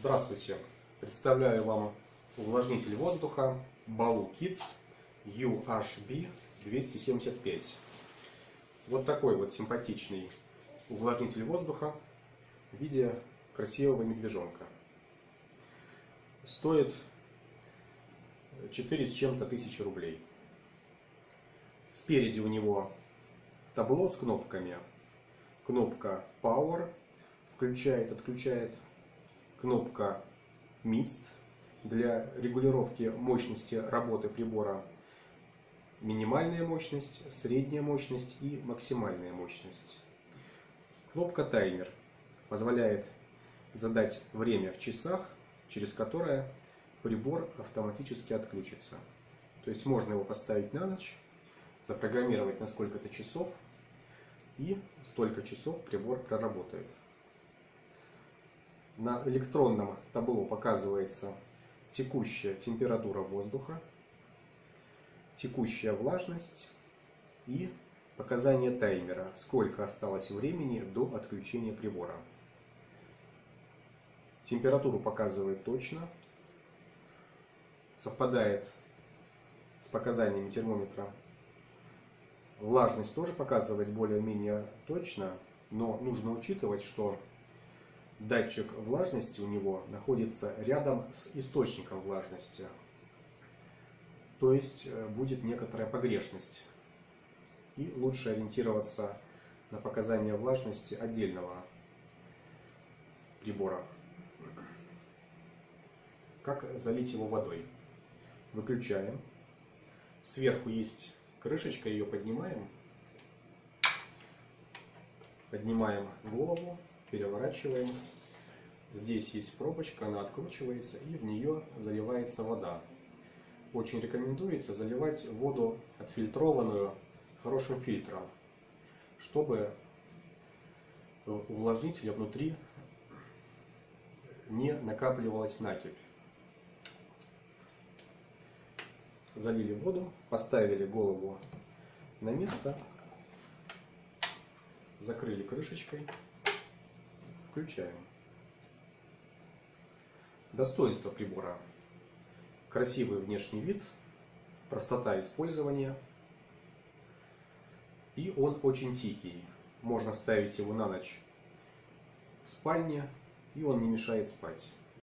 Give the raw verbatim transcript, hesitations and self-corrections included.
Здравствуйте! Представляю вам увлажнитель воздуха Baloo Kids ю эйч би двести семьдесят пять. Вот такой вот симпатичный увлажнитель воздуха в виде красивого медвежонка. Стоит четыре с чем-то тысячи рублей. Спереди у него табло с кнопками. Кнопка Power включает, отключает. Кнопка Mist для регулировки мощности работы прибора. Минимальная мощность, средняя мощность и максимальная мощность. Кнопка Таймер позволяет задать время в часах, через которое прибор автоматически отключится. То есть можно его поставить на ночь, запрограммировать на сколько-то часов, и столько часов прибор проработает. На электронном табло показывается текущая температура воздуха, текущая влажность и показания таймера, сколько осталось времени до отключения прибора. Температуру показывает точно, совпадает с показаниями термометра. Влажность тоже показывает более-менее точно, но нужно учитывать, что датчик влажности у него находится рядом с источником влажности. То есть будет некоторая погрешность. И лучше ориентироваться на показания влажности отдельного прибора. Как залить его водой? Выключаем. Сверху есть крышечка, ее поднимаем. Поднимаем голову. Переворачиваем. Здесь есть пробочка, она откручивается, и в нее заливается вода. Очень рекомендуется заливать воду отфильтрованную хорошим фильтром, чтобы у увлажнителя внутри не накапливалась накипь. Залили воду, поставили голову на место, закрыли крышечкой. Включаем. Достоинство прибора. Красивый внешний вид, простота использования. И он очень тихий. Можно ставить его на ночь в спальне, и он не мешает спать.